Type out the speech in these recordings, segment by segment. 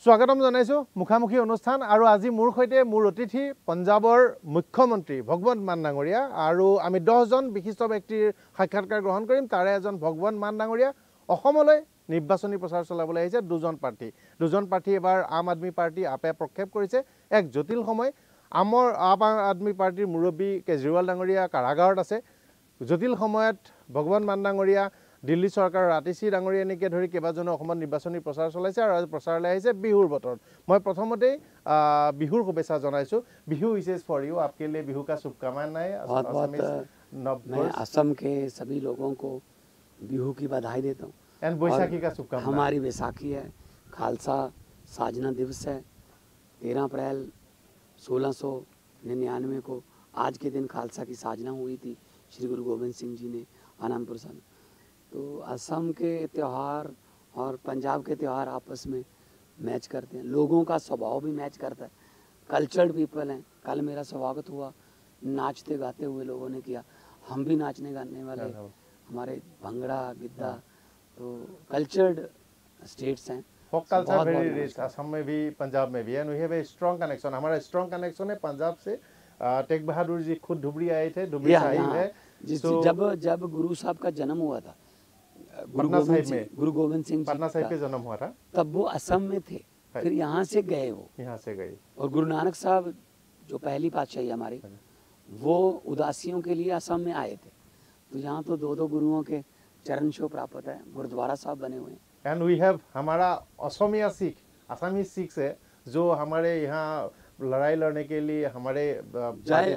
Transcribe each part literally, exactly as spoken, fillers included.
স্বাগতম জানাইছো মুখামুখি অনুষ্ঠান আৰু আজি মোৰ সৈতে মোৰ অতিথি পঞ্জাবৰ মুখ্যমন্ত্ৰী ভগৱন্ত মান ডাঙৰীয়া আৰু আমি দহ জন বিশিষ্ট ব্যক্তিৰ সাক্ষাৎকাৰ গ্ৰহণ কৰিম তাৰে এজন ভগৱন্ত মান ডাঙৰীয়া অসমলৈ নিৰ্বাচনী প্ৰচাৰ চলাবলৈ আহিছে দুজন প্ৰাৰ্থী দুজন প্ৰাৰ্থী এবাৰ আম আদমি পাৰ্টি আপে প্ৰক্ষেপ কৰিছে এক জটিল সময় আমৰ আম আদমি পাৰ্টিৰ মুৰব্বী কেজৰিৱাল ডাঙৰীয়া কাৰাগাৰত আছে জটিল সময়ত ভগৱন্ত মান ডাঙৰীয়া দিল্লী চৰকাৰৰ আতিশী ডাঙৰীয়া এনেকৈ ধৰি কেইবাজনো অসমত নিৰ্বাচনী প্ৰচাৰ চলাইছে আৰু প্ৰচাৰলৈ আহিছে বিহুৰ বতৰত মই প্ৰথমতেই বিহুৰ শুভেচ্ছা জনাইছো বিহু विशेष फॉर यू आपके लिए बिहू का शुभकामनाएं बहुत बहुत मैं असम के सभी लोगों को बिहू की बधाई देता हूँ एंड बैसाखी का शुभकामनाएं हमारी बैसाखी है खालसा साजना दिवस है तेरह अप्रैल सोलह सौ निन्यानवे को आज के दिन खालसा की साजना हुई थी श्री गुरु गोविंद सिंह जी ने आनंदपुर से तो असम के त्यौहार और पंजाब के त्यौहार आपस में मैच करते हैं लोगों का स्वभाव भी मैच करता है कल्चर्ड पीपल हैं कल मेरा स्वागत हुआ नाचते गाते हुए लोगों ने किया हम भी नाचने गाने वाले हमारे भंगड़ा गिद्दा तो कल्चर्ड स्टेट्स हैं folk culture very rich Assam में भी पंजाब में भी and we have a strong connection हमारा स्ट्रांग कनेक्शन है पंजाब से टेक बहादुर जी खुद धुबरी आए थे धुबरी साहिब है जिस जब जब गुरु साहब का जन्म हुआ था गुरु गोविंद सिंह गुरु गोविंद सिंह पटना साहिब पे जन्म हुआ था तब वो असम में थे फिर यहाँ से गए वो यहाँ से गए और गुरु नानक साहब जो पहली पातशाही हमारी वो उदासियों के लिए असम में आए थे तो यहाँ तो दो दो गुरुओं के चरण छो प्राप्त है गुरुद्वारा साहब बने हुए हैं एंड वी हैव हमारा असमिया सिख असमी सिख है जो हमारे यहाँ लड़ाई लड़ने के लिए हमारे जय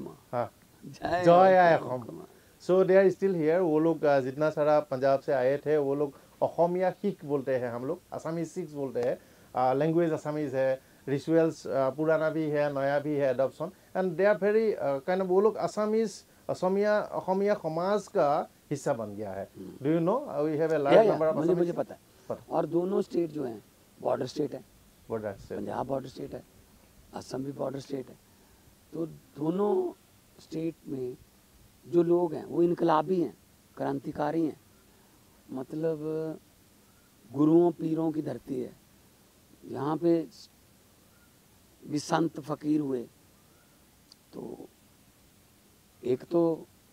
जय so they are still here वो लोग जितना सारा पंजाब से आए थे वो लोग असमिया सिख बोलते हैं हम लोग असमी सिख बोलते हैं लैंग्वेज असमीज है रिचुअल्स पुराना भी है नया भी है adoption and they are very kind of वो लोग असमीज असमिया असमिया समाज का हिस्सा बन गया है do you know we have a large number of मुझे मुझे पता है और दोनों स्टेट जो हैं बॉर्डर स्टेट है border state Punjab border state है असम भी बॉर्डर स्टेट है तो दोनों स्टेट में जो लोग हैं वो इनकलाबी हैं क्रांतिकारी हैं मतलब गुरुओं पीरों की धरती है यहाँ पे भी संत फकीर हुए तो एक तो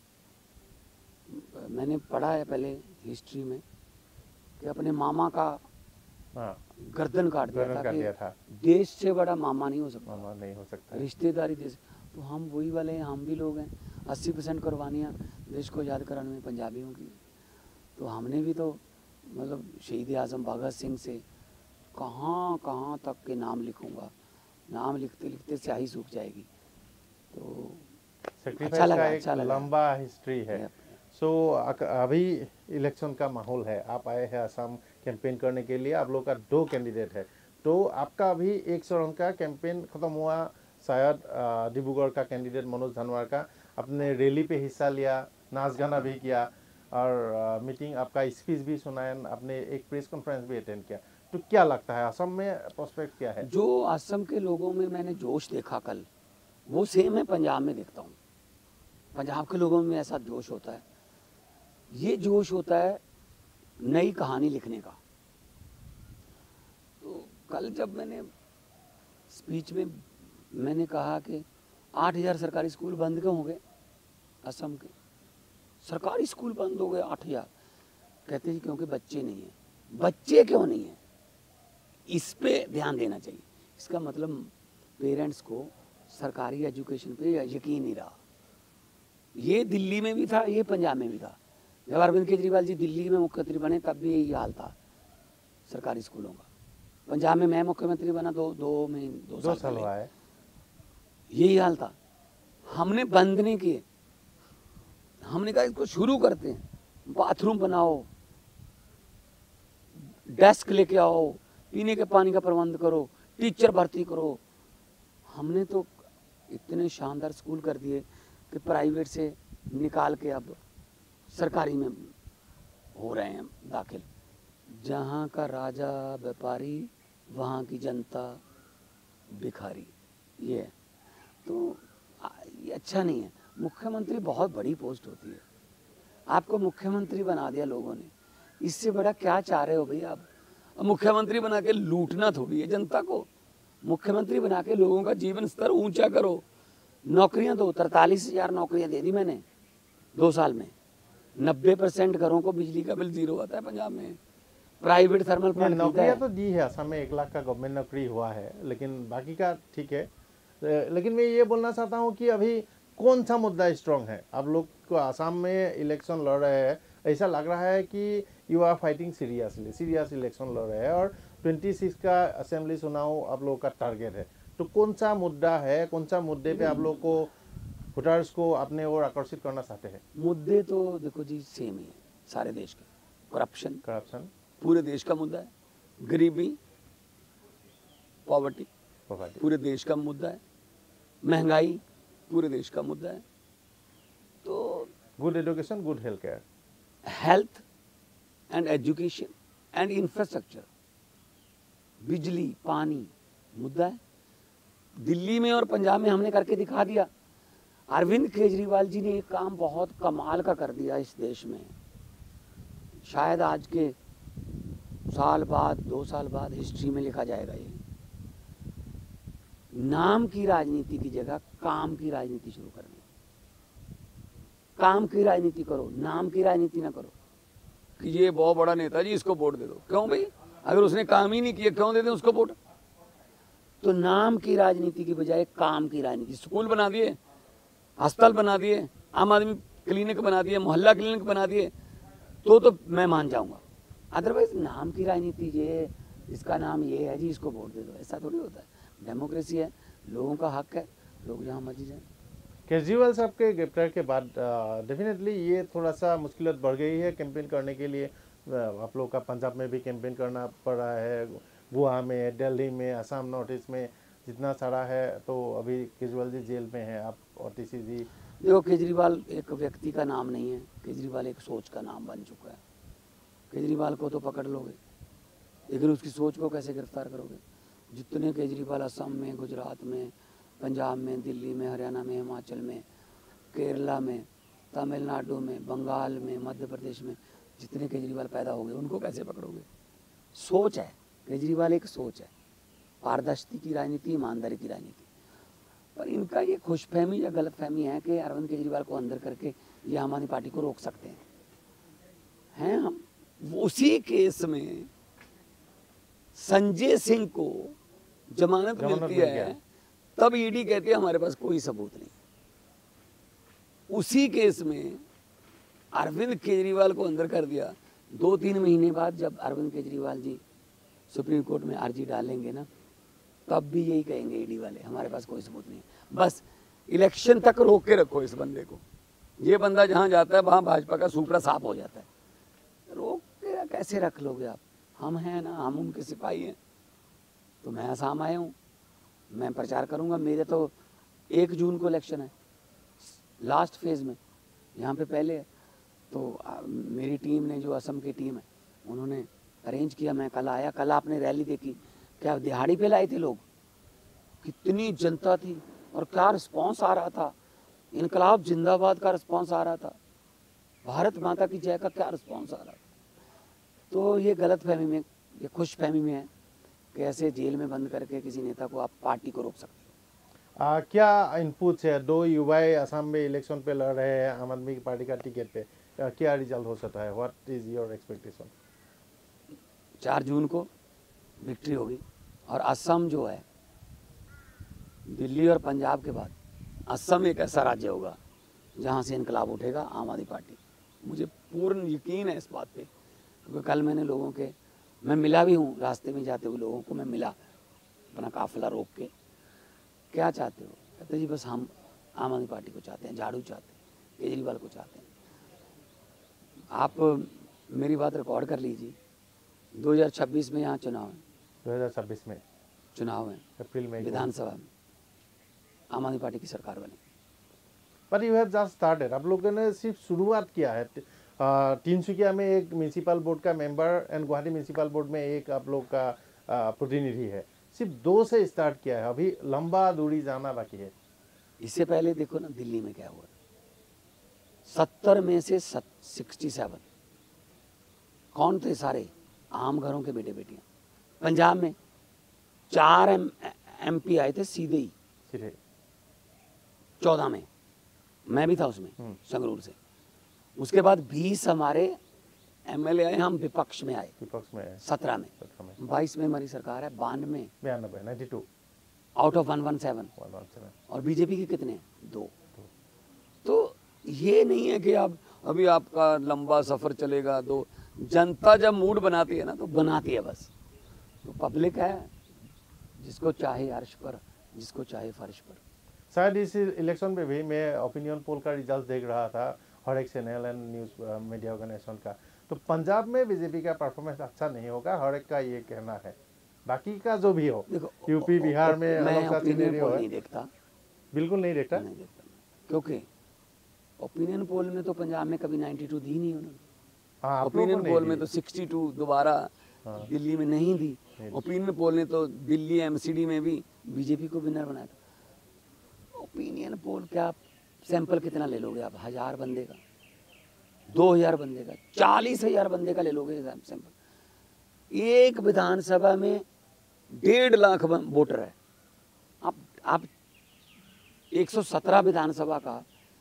मैंने पढ़ा है पहले हिस्ट्री में कि अपने मामा का गर्दन काट दिया था, दिया था देश से बड़ा मामा नहीं हो सकता मामा नहीं हो सकता रिश्तेदारी देश तो हम वही वाले हैं हम भी लोग हैं अस्सी परसेंट कुर्बानियाँ देश को याद कराने में पंजाबियों की तो हमने भी तो मतलब शहीद आजम भगत सिंह से कहाँ कहाँ तक के नाम लिखूंगा नाम लिखते लिखते स्याही सूख जाएगी तो अच्छा लगा अच्छा लगा लंबा हिस्ट्री है सो so, अभी इलेक्शन का माहौल है आप आए हैं असम कैंपेन करने के लिए आप लोग का दो कैंडिडेट है तो आपका अभी एक चरण का कैंपेन खत्म हुआ शायद डिब्रूगढ़ का कैंडिडेट मनोज धनवार का अपने रैली पे हिस्सा लिया नाच गाना भी किया और मीटिंग आपका स्पीच भी सुनाया आपने एक प्रेस कॉन्फ्रेंस भी अटेंड किया तो क्या लगता है असम में प्रोस्पेक्ट क्या है जो असम के लोगों में मैंने जोश देखा कल वो सेम है पंजाब में देखता हूँ पंजाब के लोगों में ऐसा जोश होता है ये जोश होता है नई कहानी लिखने का तो कल जब मैंने स्पीच में मैंने कहा कि आठ हजार सरकारी स्कूल बंद क्यों हो गए असम के सरकारी स्कूल बंद हो गए आठ हजार कहते हैं क्योंकि बच्चे नहीं हैं बच्चे क्यों नहीं हैं इस पे ध्यान देना चाहिए इसका मतलब पेरेंट्स को सरकारी एजुकेशन पे यकीन नहीं रहा ये दिल्ली में भी था ये पंजाब में भी था जब अरविंद केजरीवाल जी दिल्ली में मुख्यमंत्री बने तब भी यही हाल था सरकारी स्कूलों का पंजाब में मैं मुख्यमंत्री बना दो दो में दो, दो साल हुआ है यही हाल था हमने बंद नहीं किए हमने कहा इसको शुरू करते हैं बाथरूम बनाओ डेस्क लेके आओ पीने के पानी का प्रबंध करो टीचर भर्ती करो हमने तो इतने शानदार स्कूल कर दिए कि प्राइवेट से निकाल के अब सरकारी में हो रहे हैं दाखिल जहाँ का राजा व्यापारी वहाँ की जनता भिखारी ये है तो ये अच्छा नहीं है मुख्यमंत्री बहुत बड़ी पोस्ट होती है आपको मुख्यमंत्री बना दिया लोगों ने इससे बड़ा क्या चाह रहे हो भाई आप अब मुख्यमंत्री बना के लूटना थोड़ी है जनता को, मुख्यमंत्री बना के लोगों का जीवन स्तर ऊंचा करो, नौकरियां दो। तरतालीस हजार नौकरियां दे दी मैंने दो साल में। नब्बे परसेंट घरों को बिजली का बिल जीरो आता है पंजाब में। प्राइवेट थर्मल प्लांट नौकरियां तो दी है, असम में एक लाख का गवर्नमेंट नौकरी हुआ है, लेकिन बाकी का ठीक है। लेकिन मैं ये बोलना चाहता हूँ कि अभी कौन सा मुद्दा स्ट्रांग है? आप लोग को आसाम में इलेक्शन लड़ रहे हैं, ऐसा लग रहा है कि you are fighting seriously, serious election लड़ रहे हैं और छब्बीस का असेंबली चुनाव आप लोगों का टारगेट है। तो कौन सा मुद्दा है, कौन सा मुद्दे पे आप लोग को वोटर्स को अपने ओर आकर्षित करना चाहते हैं? मुद्दे तो देखो जी सेम ही है सारे देश के। करप्शन करप्शन पूरे देश का मुद्दा है, गरीबी पॉवर्टी पूरे देश का मुद्दा है, महंगाई पूरे देश का मुद्दा है। तो good education, good health care, health and education and infrastructure, बिजली पानी मुद्दा है। दिल्ली में और पंजाब में हमने करके दिखा दिया। अरविंद केजरीवाल जी ने एक काम बहुत कमाल का कर दिया इस देश में। शायद आज के साल बाद, दो साल बाद हिस्ट्री में लिखा जाएगा। ये नाम की राजनीति की जगह काम की राजनीति शुरू करनी। काम की राजनीति करो, नाम की राजनीति ना करो कि ये बहुत बड़ा नेता जी इसको वोट दे दो। क्यों भाई, अगर उसने काम ही नहीं किया क्यों दे दें उसको वोट? तो नाम की राजनीति की बजाय काम की राजनीति। स्कूल बना दिए, अस्पताल बना दिए, आम आदमी क्लिनिक बना दिए, मोहल्ला क्लिनिक बना दिए, तो तो मैं मान जाऊंगा। अदरवाइज नाम की राजनीति, ये इसका नाम ये है जी इसको वोट दे दो, ऐसा थोड़ी होता है। डेमोक्रेसी है, लोगों का हक है, लोग जहाँ मर्जी जाए। केजरीवाल साहब के गिरफ्तार के बाद डेफिनेटली ये थोड़ा सा मुश्किल बढ़ गई है कैंपेन करने के लिए। आप लोग का पंजाब में भी कैंपेन करना पड़ रहा है, गोवा में, दिल्ली में, असम नॉर्थ ईस्ट में जितना सारा है। तो अभी केजरीवाल जी जेल में हैं, आप और टी सी जी। देखो, केजरीवाल एक व्यक्ति का नाम नहीं है, केजरीवाल एक सोच का नाम बन चुका है। केजरीवाल को तो पकड़ लोगे, लेकिन उसकी सोच को कैसे गिरफ्तार करोगे? जितने केजरीवाल असम में, गुजरात में, पंजाब में, दिल्ली में, हरियाणा में, हिमाचल में, केरला में, तमिलनाडु में, बंगाल में, मध्य प्रदेश में जितने केजरीवाल पैदा हो गए उनको कैसे पकड़ोगे? सोच है, केजरीवाल एक सोच है, पारदर्शी की राजनीति, ईमानदारी की राजनीति। पर इनका ये खुशफहमी या गलतफहमी है कि अरविंद केजरीवाल को अंदर करके ये आम आदमी पार्टी को रोक सकते हैं। हैं हम उसी केस में संजय सिंह को जमानत मिलती है, तब ईडी कहती है हमारे पास कोई सबूत नहीं। उसी केस में अरविंद केजरीवाल को अंदर कर दिया। दो तीन महीने बाद जब अरविंद केजरीवाल जी सुप्रीम कोर्ट में अर्जी डालेंगे ना, तब भी यही कहेंगे ईडी वाले हमारे पास कोई सबूत नहीं। बस इलेक्शन तक रोक के रखो इस बंदे को। ये बंदा जहां जाता है वहां भाजपा का सूपड़ा साफ हो जाता है। रोक के कैसे रख लोगे आप? हम हैं ना, हम उनके सिपाही हैं। तो मैं आसाम आया हूँ, मैं प्रचार करूँगा। मेरे तो एक जून को इलेक्शन है, लास्ट फेज में, यहाँ पे पहले है। तो आ, मेरी टीम ने, जो असम की टीम है, उन्होंने अरेंज किया। मैं कल आया, कल आपने रैली देखी, क्या दिहाड़ी पे लाए थे लोग, कितनी जनता थी और क्या रिस्पॉन्स आ रहा था। इनकलाब जिंदाबाद का रिस्पॉन्स आ रहा था, भारत माता की जय का क्या रिस्पॉन्स आ रहा था। तो ये गलत फहमी में, ये खुश फहमी में है कि ऐसे जेल में बंद करके किसी नेता को आप पार्टी को रोक सकते हो। आ, क्या इनपुट्स है? दो युवाएं असम में इलेक्शन पे लड़ रहे हैं आम आदमी पार्टी का टिकट पे, आ, क्या रिजल्ट हो सकता है? What is your expectation? चार जून को विक्ट्री होगी और असम जो है, दिल्ली और पंजाब के बाद असम एक ऐसा राज्य होगा जहां से इनकलाब उठेगा आम आदमी पार्टी। मुझे पूर्ण यकीन है इस बात पे, क्योंकि कल मैंने लोगों के, मैं मिला भी हूँ, रास्ते में जाते हुए लोगों को मैं मिला, अपना काफिला रोक के। क्या चाहते हो? कहते जी बस हम आम आदमी पार्टी को चाहते हैं, झाड़ू चाहते हैं, केजरीवाल को चाहते हैं। आप मेरी बात रिकॉर्ड कर लीजिए, दो हज़ार छब्बीस में यहाँ चुनाव है, दो हज़ार छब्बीस में चुनाव है, अप्रैल में विधानसभा में आम आदमी पार्टी की सरकार बनी। पर यू हैव जस्ट स्टार्टेड, आप लोगों ने सिर्फ शुरुआत किया है। तिनसुकिया में एक म्यूनिसिपल बोर्ड का member and Guwahati municipal board में एक आप लोग का प्रतिनिधि है, सिर्फ दो से स्टार्ट किया है, अभी लंबा दूरी जाना बाकी है। इससे पहले देखो ना दिल्ली में क्या हुआ, सत्तर में से सिक्सटी सेवन कौन थे? सारे आम घरों के बेटे बेटियां। पंजाब में चार एम एम पी आए थे सीधे ही, सीधे चौदह में मैं भी था उसमें संगरूर से। उसके बाद बीस हमारे एमएलए आए, हम विपक्ष में आए, विपक्ष में सत्रह में, बाईस में हमारी सरकार है, बानवे बयानबे ninety two out of one one seven. और बीजेपी के कितने हैं? दो। तो ये नहीं है कि आप अभी आपका लंबा सफर चलेगा, तो जनता जब मूड बनाती है ना तो बनाती है बस। तो पब्लिक है, जिसको चाहे अर्श पर, जिसको चाहे फर्श पर। शायद इस इलेक्शन में भी मैं ओपिनियन पोल का रिजल्ट देख रहा था, हर एक channel and news media organisation का, तो पंजाब में बीजेपी का परफॉर्मेंस अच्छा नहीं होगा, हर एक का ये कहना है। बाकी का जो भी हो, यूपी बिहार में अलग सा सिनेरियो है, नहीं देखता, बिल्कुल नहीं देखता, नहीं देखता, क्योंकि ओपिनियन पोल में तो पंजाब में कभी बानवे दी नहीं उन्होंने। हाँ, ओपिनियन पोल में तो बासठ दोबारा हाँ। दिल्ली में नहीं दी। ओपिनियन पोल ने तो दिल्ली एमसीडी में भी बीजेपी को विनर बनाया था। ओपिनियन पोल क्या सैंपल कितना ले लोगे आप? हजार बंदे का, दो हजार बंदे का, चालीस हजार बंदे का ले लोगे सैंपल। एक विधानसभा में डेढ़ लाख वोटर है। आप आप एक सौ सत्रह विधानसभा का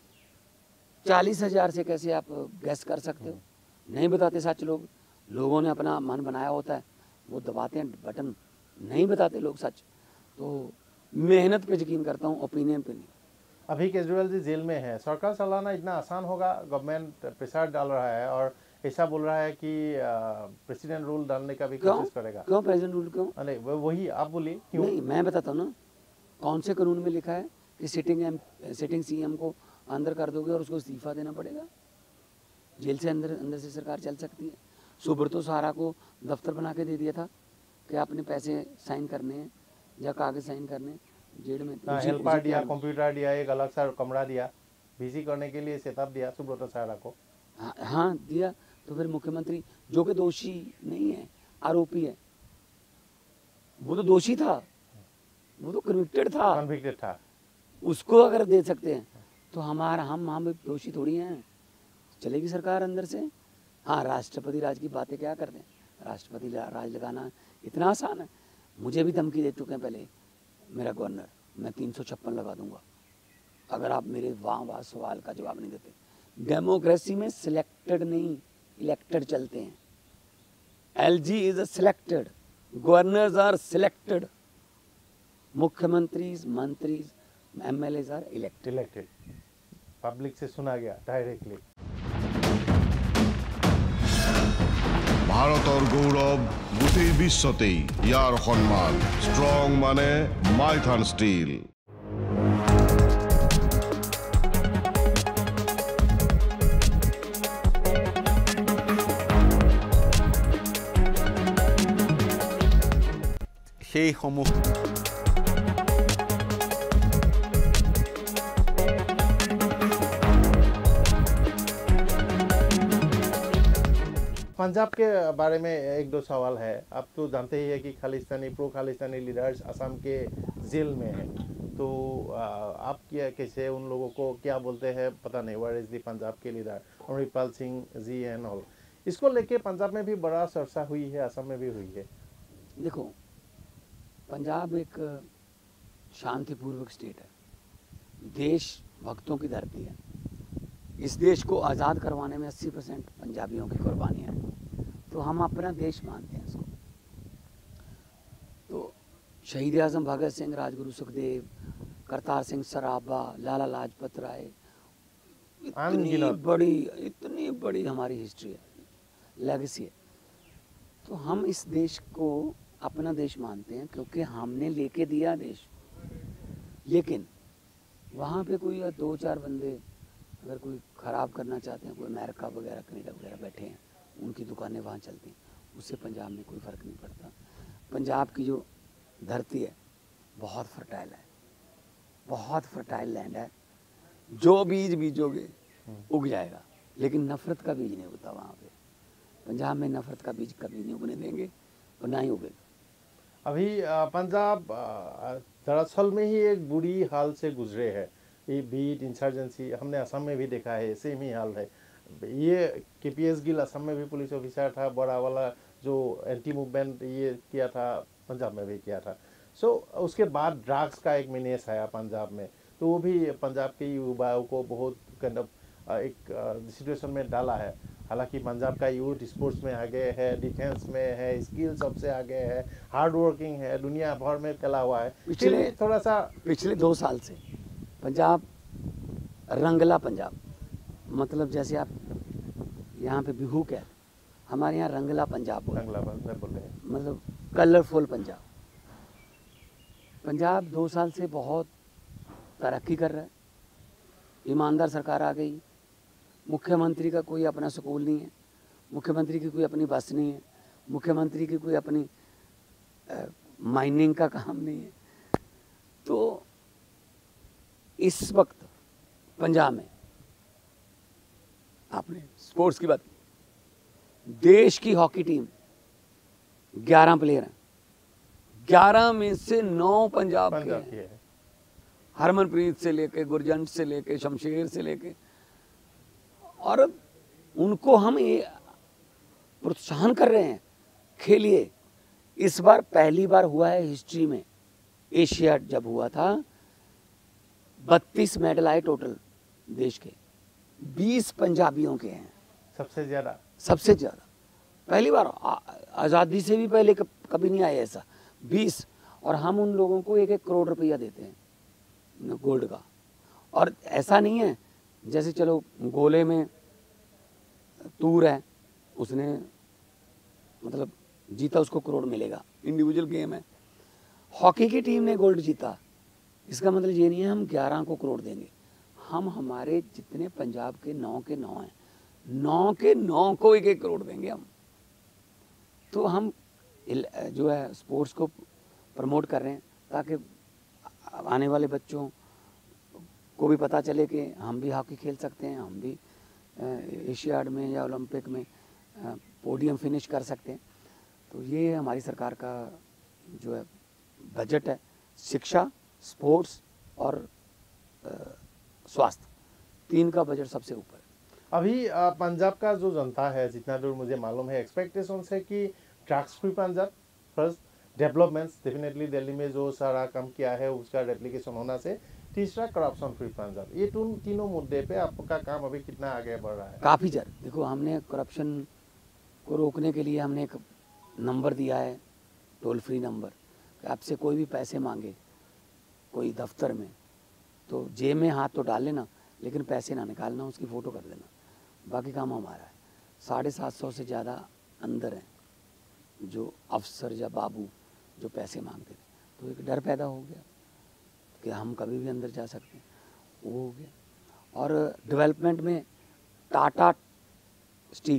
चालीस हजार से कैसे आप गैस कर सकते हो? नहीं बताते सच लोग, लोगों ने अपना मन बनाया होता है, वो दबाते हैं बटन, नहीं बताते लोग सच। तो मेहनत पे यकीन करता हूँ, ओपिनियन पे नहीं। अभी केजरीवाल जी जेल में है, सरकार चलाना इतना आसान होगा? गवर्नमेंट प्रेशर डाल रहा है और ऐसा बोल रहा है कि प्रेसिडेंट रूल डालने का भी कोशिश करेगा। क्यों प्रेसिडेंट रूल? क्यों? अरे वही आप बोलिए क्यों? नहीं, मैं बताता हूँ ना, कौन से कानून में लिखा है कि सिटिंग एम सिटिंग सीएम को अंदर कर दोगे और उसको इस्तीफा देना पड़ेगा? जेल से अंदर अंदर से सरकार चल सकती है। सुब्रतो सहारा को दफ्तर बना के दे दिया था कि आपने पैसे साइन करने हैं या कागज साइन करने हैं, जेल में हेल्पर दिया, कंप्यूटर दिया, एक अलग सा कमरा दिया, बिजी करने के लिए सेटअप दिया सुब्रतो सहारा को। हाँ, हाँ दिया। तो फिर मुख्यमंत्री जो कि दोषी नहीं है, आरोपी है, वो तो दोषी था, वो तो कन्विक्टेड था, कन्विक्टेड था, उसको अगर दे सकते हैं तो हमारा हम हम दोषी थोड़ी हैं। चलेगी सरकार अंदर से। हाँ, राष्ट्रपति राज की बातें क्या करते हैं? राष्ट्रपति राज लगाना इतना आसान है। मुझे भी धमकी दे चुके हैं पहले मेरा गवर्नर, मैं तीन सौ छप्पन लगा दूंगा अगर आप मेरे वाह वाह सवाल का जवाब नहीं देते। डेमोक्रेसी में सिलेक्टेड नहीं, इलेक्टेड चलते हैं। LG is a selected, governors are selected, मुख्यमंत्री, मंत्री, MLAs are elected. Elected public से सुना गया डायरेक्टली। ভারতৰ গৌৰৱ গোটেই বিশ্বতেই ইয়াৰ সন্মান। ষ্ট্ৰং মানে মাইথান ষ্টীল। সেইসমূহ पंजाब के बारे में एक दो सवाल है। आप तो जानते ही है कि खालिस्तानी प्रो खालिस्तानी लीडर्स असम के जेल में हैं, तो आप क्या कैसे उन लोगों को क्या बोलते हैं पता नहीं। वेयर इज दी पंजाब के leader Amripal Singh ji and all, इसको लेके पंजाब में भी बड़ा चर्चा हुई है, असम में भी हुई है। देखो, पंजाब एक शांतिपूर्वक स्टेट है, देश भक्तों की धरती है। इस देश को आज़ाद करवाने में अस्सी परसेंट पंजाबियों की कुर्बानियाँ हैं, तो हम अपना देश मानते हैं इसको। तो शहीद आज़म भगत सिंह, राजगुरु सुखदेव, करतार सिंह सराभा, लाला लाजपत राय, इतनी बड़ी इतनी बड़ी हमारी हिस्ट्री है, लेगेसी है। तो हम इस देश को अपना देश मानते हैं क्योंकि हमने लेके दिया देश। लेकिन वहाँ पे कोई दो चार बंदे अगर कोई ख़राब करना चाहते हैं, कोई अमेरिका वगैरह कनाडा वगैरह बैठे हैं, उनकी दुकानें वहाँ चलती हैं, उससे पंजाब में कोई फ़र्क नहीं पड़ता। पंजाब की जो धरती है बहुत फर्टाइल है, बहुत फर्टाइल लैंड है। जो बीज बीजोगे उग जाएगा, लेकिन नफ़रत का बीज नहीं उगता वहाँ पे। पंजाब में नफ़रत का बीज कभी नहीं उगने देंगे और ना ही उगेगा। अभी पंजाब दरअसल में ही एक बुरी हाल से गुजरे है। ये बीट इंसर्जेंसी हमने असम में भी देखा है, सेम ही हाल है। ये के पी एस गिल असम में भी पुलिस ऑफिसर था, बड़ा वाला जो एंटी मूवमेंट ये किया था, पंजाब में भी किया था। सो so, उसके बाद ड्रग्स का एक मीनेस आया पंजाब में, तो वो भी पंजाब के युवाओं को बहुत काइंड ऑफ एक सिचुएशन में डाला है। हालांकि पंजाब का यूथ स्पोर्ट्स में आगे है, डिफेंस में है, स्किल सबसे आगे है, हार्ड वर्किंग है, दुनिया भर में फैला हुआ है। पिछले थोड़ा सा पिछले दो साल से पंजाब रंगला पंजाब, मतलब जैसे आप यहाँ पे बिहू क्या, हमारे यहाँ रंगला पंजाब बोल रंगला बोल रहे हैं, मतलब कलरफुल पंजाब। पंजाब दो साल से बहुत तरक्की कर रहा है, ईमानदार सरकार आ गई, मुख्यमंत्री का कोई अपना स्कूल नहीं है, मुख्यमंत्री की कोई अपनी बस नहीं है, मुख्यमंत्री की कोई अपनी माइनिंग का काम नहीं है। तो इस वक्त पंजाब में आपने स्पोर्ट्स की बात की, देश की हॉकी टीम ग्यारह प्लेयर हैं, ग्यारह में से नौ पंजाब के पंजाब हैं। की है। हरमनप्रीत से लेके, गुरजंट से लेके, शमशेर से लेके, और उनको हम ये प्रोत्साहन कर रहे हैं, खेलिए। इस बार पहली बार हुआ है हिस्ट्री में, एशिया जब हुआ था बत्तीस मेडल आए टोटल देश के, बीस पंजाबियों के हैं, सबसे ज्यादा सबसे ज्यादा। पहली बार, आज़ादी से भी पहले कब, कभी नहीं आया ऐसा, बीस। और हम उन लोगों को एक एक करोड़ रुपया देते हैं गोल्ड का। और ऐसा नहीं है जैसे चलो गोले में तूर है, उसने मतलब जीता, उसको करोड़ मिलेगा, इंडिविजुअल गेम है। हॉकी की टीम ने गोल्ड जीता, इसका मतलब ये नहीं है हम ग्यारह को करोड़ देंगे, हम हमारे जितने पंजाब के नौ के नौ हैं, नौ के नौ को एक एक करोड़ देंगे हम। तो हम जो है स्पोर्ट्स को प्रमोट कर रहे हैं ताकि आने वाले बच्चों को भी पता चले कि हम भी हॉकी खेल सकते हैं, हम भी एशियाड में या ओलंपिक में पोडियम फिनिश कर सकते हैं। तो ये हमारी सरकार का जो है बजट है, शिक्षा, स्पोर्ट्स और स्वास्थ्य, तीन का बजट सबसे ऊपर है। अभी पंजाब का जो जनता है, जितना दूर मुझे मालूम है, एक्सपेक्टेशन है कि drugs free Punjab, first developments definitely Delhi में जो सारा काम किया है उसका रेप्लिकेशन होना से, तीसरा करप्शन फ्री पंजाब। ये तुम तीनों मुद्दे पे आपका काम अभी कितना आगे बढ़ रहा है? काफ़ी ज़्यादा। देखो, हमने करप्शन को रोकने के लिए हमने एक नंबर दिया है, टोल फ्री नंबर, कि आपसे कोई भी पैसे मांगे कोई दफ्तर में तो जेब में हाथ तो डाल लेना, लेकिन पैसे ना निकालना, उसकी फ़ोटो कर देना, बाकी काम हमारा है। साढ़े सात सौ से ज़्यादा अंदर हैं जो अफसर या बाबू जो पैसे मांगते थे, तो एक डर पैदा हो गया कि हम कभी भी अंदर जा सकते हैं, वो हो गया। और डेवलपमेंट में टाटा स्टील,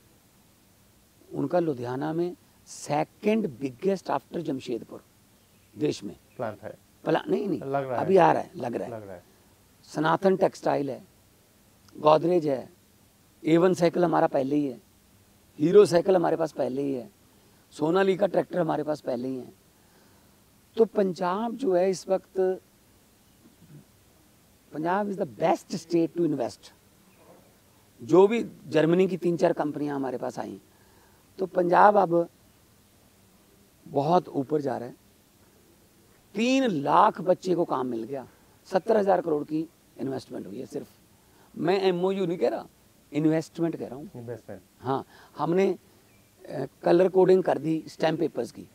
उनका लुधियाना में सेकंड बिगेस्ट आफ्टर जमशेदपुर देश में प्लांट है। प्लांट नहीं नहीं लग रहा अभी है। आ रहा है, लग रहा है, लग रहा है। सनातन टेक्सटाइल है, गोदरेज है, एवन साइकिल हमारा पहले ही है, हीरो साइकिल हमारे पास पहले ही है, सोनालिका ट्रैक्टर हमारे पास पहले ही है। तो पंजाब जो है इस वक्त, Punjab is the best state to invest. जो भी जर्मनी की तीन चार कंपनियां हमारे पास आई, तो पंजाब अब बहुत ऊपर जा रहा है। तीन लाख बच्चे को काम मिल गया, सत्तर हजार करोड़ की इन्वेस्टमेंट हुई है सिर्फ। मैं एमओयू नहीं कह रहा, इन्वेस्टमेंट कह रहा हूँ। इन्वेस्टमेंट। हाँ, हमने कलर कोडिंग कर दी स्टैम्प पेपर्स की,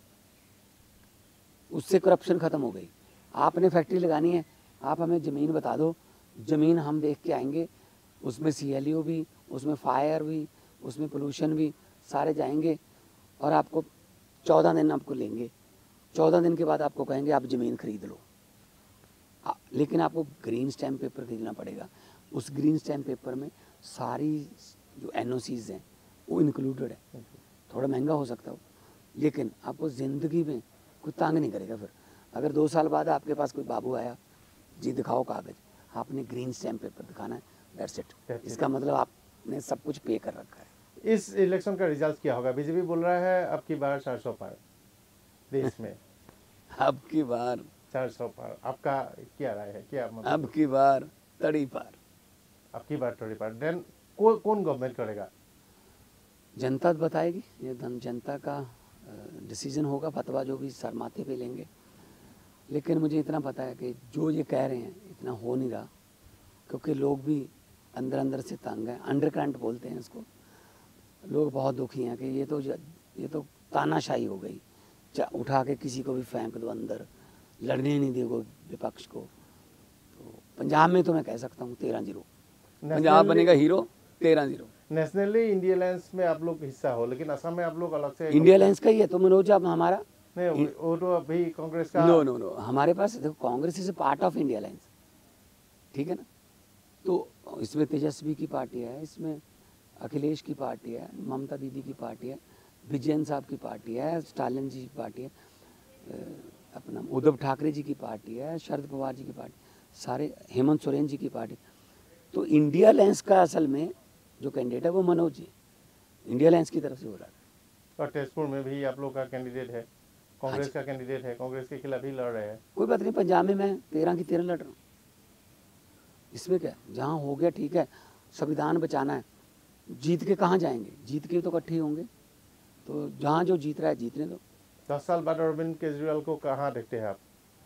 उससे करप्शन ख़त्म हो गई। आपने फैक्ट्री लगानी है, आप हमें ज़मीन बता दो, ज़मीन हम देख के आएंगे, उसमें सीएलयू भी, उसमें फायर भी, उसमें पोल्यूशन भी, सारे जाएंगे और आपको चौदह दिन आपको लेंगे, चौदह दिन के बाद आपको कहेंगे आप ज़मीन खरीद लो। आ, लेकिन आपको ग्रीन स्टैम्प पेपर खरीदना पड़ेगा। उस ग्रीन स्टैम्प पेपर में सारी जो एनओसीज हैं वो इंक्लूडेड है। थोड़ा महंगा हो सकता हो, लेकिन आपको ज़िंदगी में कोई तंग नहीं करेगा। फिर अगर दो साल बाद आपके पास कोई बाबू आया, जी दिखाओ कागज़, आपने ग्रीन स्टैम्प पेपर दिखाना है, दैट्स इट। इसका मतलब आपने सब कुछ पे कर रखा है। इस इलेक्शन का रिजल्ट क्या होगा? बीजेपी बोल रहा है अब की बार चार सौ पार देश में। अब की बार चार सौ पार, आपका क्या राय है? क्या मतलब? अब की बार तड़ी पार। अब की बार तड़ी पार। देन को, कौन गवर्नमेंट करेगा? जनता बताएगी, ये धन जनता का डिसीजन होगा, फतवा जो भी सर माथे पे लेंगे। लेकिन मुझे इतना पता है कि जो ये कह रहे हैं इतना हो नहीं रहा, क्योंकि लोग भी अंदर अंदर से तंग हैं, अंडरकरंट बोलते हैं इसको। लोग बहुत दुखी हैं कि ये तो ये तो तानाशाही हो गई, उठा के किसी को भी फेंक दो अंदर, लड़ने नहीं देगो विपक्ष को। तो पंजाब में तो मैं कह सकता हूँ तेरह जीरो पंजाब बनेगा हीरो, तेरह जीरो। नेशनली इंडिया अलायंस में आप लोग हिस्सा हो, लेकिन असम में आप लोग अलग से। इंडिया अलायंस का ही है तो मनोज, अब हमारा नहीं, वो तो अभी कांग्रेस का। नो नो नो हमारे पास देखो, Congress is a part of India alliance, ठीक है ना। तो इसमें तेजस्वी की पार्टी है, इसमें अखिलेश की पार्टी है, ममता दीदी की पार्टी है, विजयन साहब की पार्टी है, स्टालिन जी की पार्टी है, अपना उद्धव ठाकरे जी की पार्टी है, शरद पवार जी की पार्टी, सारे हेमंत सोरेन जी की पार्टी। तो इंडिया अलायंस का असल में जो कैंडिडेट है वो मनोज जी इंडिया अलायंस की तरफ से हो रहा है। और तेजपुर में भी आप लोग का कैंडिडेट है, कांग्रेस का कैंडिडेट है, कांग्रेस के खिलाफ ही लड़ रहे हैं। कोई बात नहीं, पंजाब में मैं तेरह की तेरह लड़ रहा हूँ, इसमें क्या, जहाँ हो गया ठीक है। संविधान बचाना है, जीत के कहाँ जाएंगे, जीत के तो इकट्ठे होंगे, तो जहाँ जो जीत रहा है जीतने दो। दस साल बाद अरविंद केजरीवाल को कहाँ देखते हैं आप?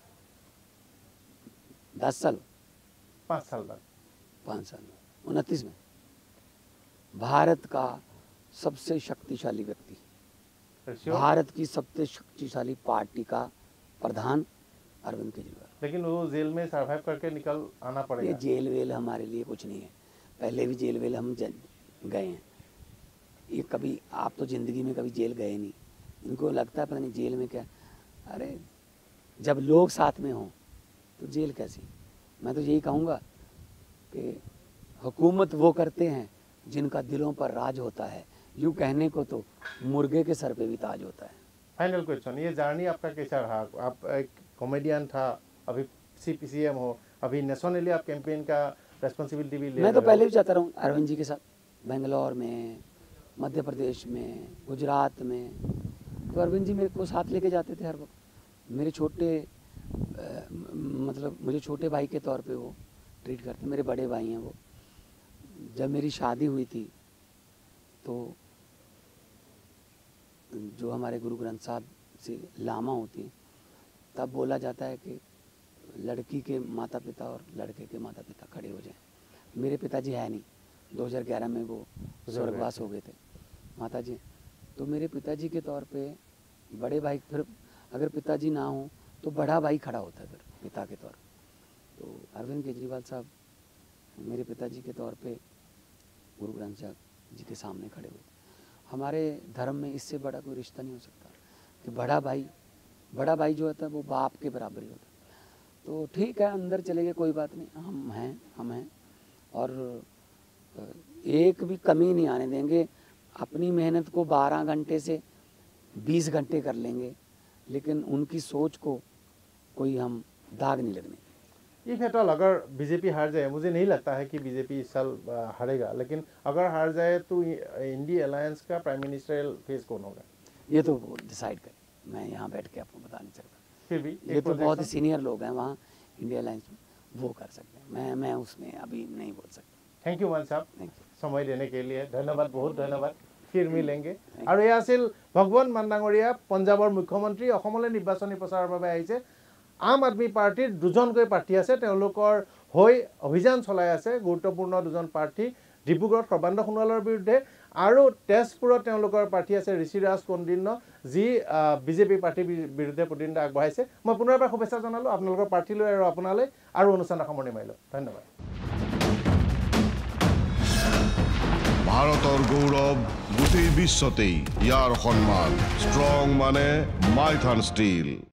दस साल पाँच साल बाद पाँच साल उनतीस में भारत का सबसे शक्तिशाली व्यक्ति, भारत की सबसे शक्तिशाली पार्टी का प्रधान अरविंद केजरीवाल। लेकिन वो जेल में सर्वाइव करके निकल आना पड़ेगा। ये जेल वेल हमारे लिए कुछ नहीं है, पहले भी जेल वेल हम गए हैं। ये कभी, आप तो ज़िंदगी में कभी जेल गए नहीं, इनको लगता है पता नहीं जेल में क्या। अरे जब लोग साथ में हों तो जेल कैसी। मैं तो यही कहूँगा कि हुकूमत वो करते हैं जिनका दिलों पर राज होता है, यूँ कहने को तो मुर्गे के सर पे भी ताज होता है। फाइनल क्वेश्चन, ये जर्नी आपका कैसा रहा? आप एक कॉमेडियन था, अभी सी पी सी एम हो, अभी नेशनली आप कैंपेन का रेस्पॉन्सिबिलिटी भी ले। मैं तो पहले भी जाता रहूँ अरविंद जी के साथ, बेंगलोर में, मध्य प्रदेश में, गुजरात में, तो अरविंद जी मेरे को साथ लेके जाते थे हर वक्त। मेरे छोटे आ, मतलब मुझे छोटे भाई के तौर पे वो ट्रीट करते, मेरे बड़े भाई हैं वो। जब मेरी शादी हुई थी तो जो हमारे गुरु ग्रंथ साहब से लामा होती हैं, तब बोला जाता है कि लड़की के माता पिता और लड़के के माता पिता खड़े हो जाएं। मेरे पिताजी है नहीं, दो हज़ार ग्यारह में वो स्वर्गवास हो गए थे माता जी। तो मेरे पिताजी के तौर पे बड़े भाई, फिर अगर पिताजी ना हो तो बड़ा भाई खड़ा होता है फिर पिता के तौर। तो अरविंद केजरीवाल साहब मेरे पिताजी के तौर पे गुरु ग्रंथ साहब जी के सामने खड़े हुए। हमारे धर्म में इससे बड़ा कोई रिश्ता नहीं हो सकता कि बड़ा भाई बड़ा भाई जो होता है वो बाप के बराबर ही होता है। तो ठीक है, अंदर चले गए, कोई बात नहीं, हम हैं हम हैं और एक भी कमी नहीं आने देंगे। अपनी मेहनत को बारह घंटे से बीस घंटे कर लेंगे, लेकिन उनकी सोच को कोई हम दाग नहीं लगने। इफ एट ऑल अगर बीजेपी हार जाए, मुझे नहीं लगता है कि बीजेपी इस साल हारेगा, लेकिन अगर हार जाए तो इंडिया अलायंस का प्राइम मिनिस्टरियल फेस कौन होगा? ये तो डिसाइड करें, मैं यहाँ बैठ के आपको बता नहीं सकता। फिर भी ये तो बहुत ही सीनियर लोग हैं वहाँ इंडिया अलायंस में, वो कर सकते हैं, मैं मैं उसमें अभी नहीं बोल सकता। थैंक यू मान साहब, थैंक यू, समय देने के लिए धन्यवाद, बहुत धन्यवाद। फिर मिलेंगे। और यह आसिल भगवंत मान डांगरिया, पंजाबर मुख्यमंत्री, अসমले निर्वाचनी प्रचाৰৰ বাবে আহিছে। आम आदमी पार्टीर दुजनকৈ प्रार्थी আছে, তেওঁলোকৰ হৈ अभियान चলাই আছে। गुरुत्वपूर्ण दुजन प्रार्थी डिब्रुगढ़ सर्बानंद सोनोवाলৰ বিৰুদ্ধে আৰু তেজপুৰত তেওঁলোকৰ প্ৰাৰ্থী আছে ঋষিৰাজ কন্দিন্য, যি বিজেপি পাৰ্টিৰ বিৰুদ্ধে প্ৰতিদ্বন্দ্বিতা আগবঢ়াইছে। মই পুনৰ এবাৰ শুভেচ্ছা জনালোঁ আপোনালোকৰ প্ৰাৰ্থীলৈ আৰু আপোনালৈ, আৰু অনুষ্ঠান সামৰণি মাৰিলোঁ। ধন্যবাদ। ভাৰতৰ গৌৰৱ গোটেই বিশ্বতেই ইয়াৰ সন্মান। ষ্ট্ৰং মানে মাইথান ষ্টীল।